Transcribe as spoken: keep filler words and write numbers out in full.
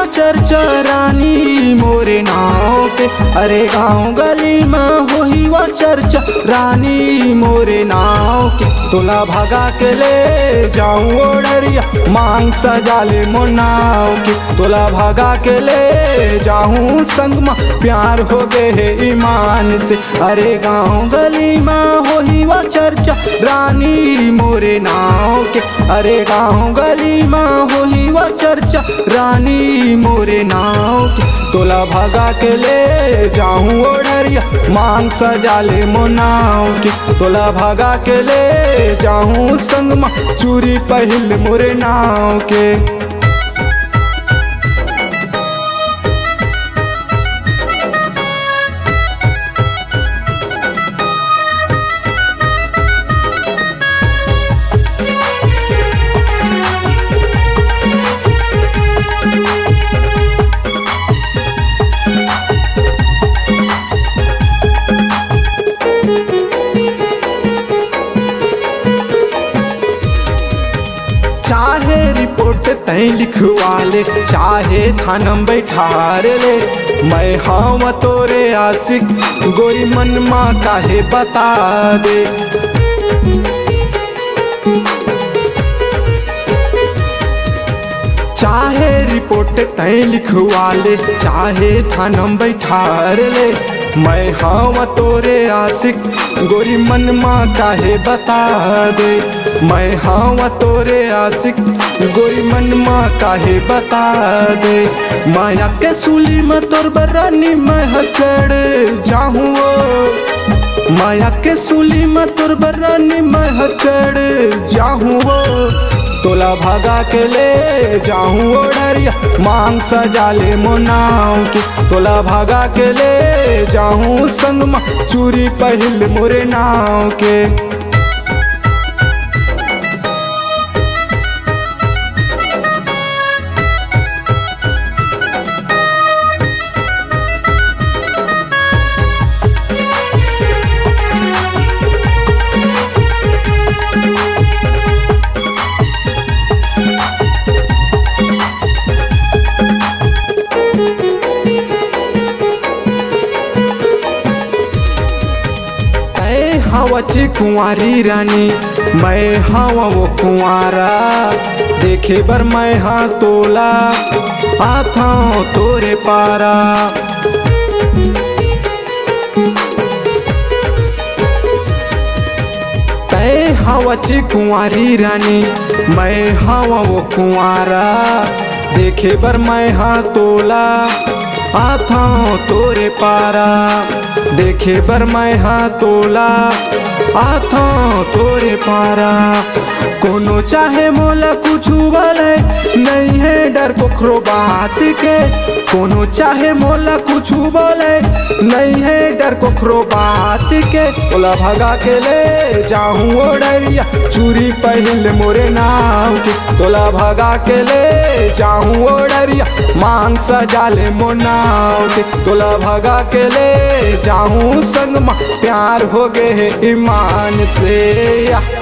चर्चा रानी मोरे नाव के। अरे गाँव गली में होही वा चर्चा रानी मोरे नाव के। तोला भगा के ले जाऊं ओडरिया मांग सजा ले मोनाव के। तोला भगा के ले जाऊं संग में प्यार हो गए है ईमान से। अरे गाँव गली में होही वा चर्चा रानी मोरे नाव के। अरे गाँव गली में होही वा चर्चा रानी मोरे नाव के। तोला भगा के ले जाऊं ओडरिया मांग सजा ले मोनाव के। तोला भगा के ले जाऊं संग में चूरी पहिल मोरे नाव के। चाहे रिपोर्ट तय लिखवा ले चाहे थानम बैठार ले। मैं हाँ तोरे आशिक गोरी मन माँ काहे बता दे। चाहे रिपोर्ट तय लिखवा ले चाहे थानम बैठार ले। मैं हाँ तोरे आशिक गोरी मन माँ काहे बता दे। मैं हाँ तोरे आशिक गोरी मन माँ काहे बता दे। माया के सूली में तोर बरानी मैं चढ़ जाऊँ। माया के सूली में तोर बरानी मैं चढ़ जाऊँ। तोला भगा के ले जाऊं ओडरिया मांग सजा ले मोनाव की। तोला भगा के ले जाऊं संग में चूरी पहिल मोरे नाव के। हवा ची कुंवारी रानी मैं हवा वो कुंवारा। देखे बर मैं हाँ तोला हाथों तोरे पारा। तय हवा ची कुंवारी रानी मैं हवा वो कुंवारा। देखे बर मैं हाँ तोला हाथों तोरे पारा। देखे बर मैं हाँ तोला हाथों तोरे पारा। कोनो चाहे मोला कुछ बोले नहीं है डर कोखरो बात के। कोनो चाहे मोला कुछ बोले नहीं है डर कोखरो बात के। तोला भगा के ले जाऊं ओडरिया चूरी पहिल मोरे नाव की। तोला भगा के ले जाऊं ओडरिया मांग सजा ले मोनाव की। तोला भगा के ले जाऊं संग में प्यार हो गए है ईमान से।